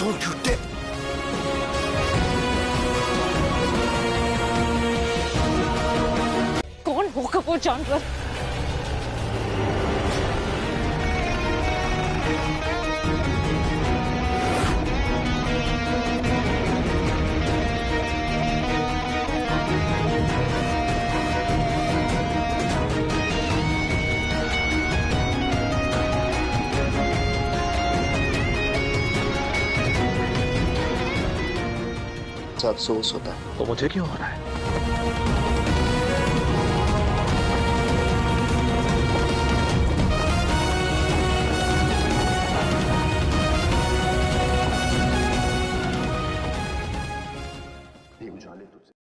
दो झूठे। कौन होगा वो जानवर? अफसोस होता है तो मुझे क्यों हो रहा है?